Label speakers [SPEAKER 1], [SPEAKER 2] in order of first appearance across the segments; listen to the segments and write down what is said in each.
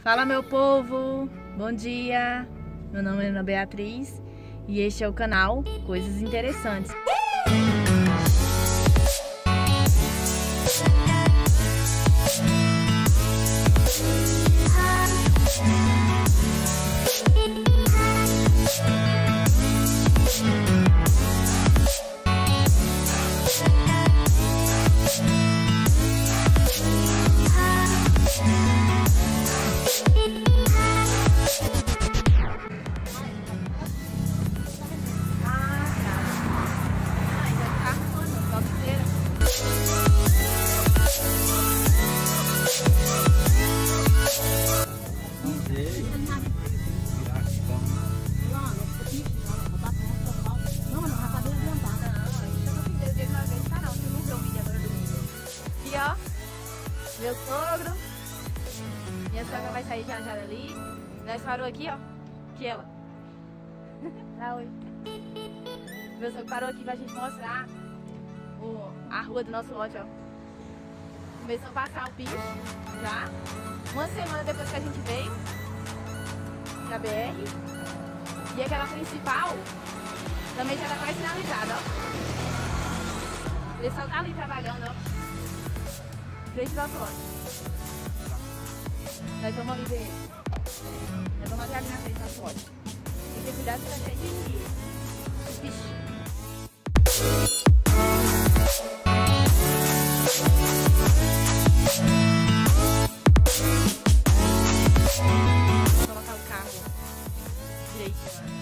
[SPEAKER 1] Fala, meu povo, bom dia, meu nome é Ana Beatriz e este é o canal Coisas Interessantes. Meu sogro, minha sogra vai sair já ali. Nós parou aqui, ó. Que ela. Dá oi. Meu sogro parou aqui pra gente mostrar a rua do nosso lote, ó. Começou a passar o piso já. Uma semana depois que a gente veio da BR. E aquela principal também já tá quase finalizada, ó. O pessoal tá ali trabalhando, ó. Frente da loja. Nós vamos ali ver. Nós vamos ali na frente da loja. Tem que ter cuidado pra gente de bichinho. Vou colocar o carro direitinho lá.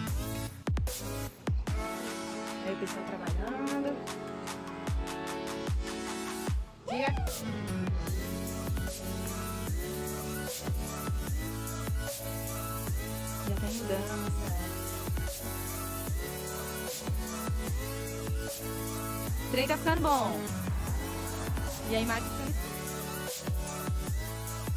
[SPEAKER 1] Aí o pessoal trabalhando. Diga. Já tem mudança. O trem tá ficando bom. E a imagem tá ficando...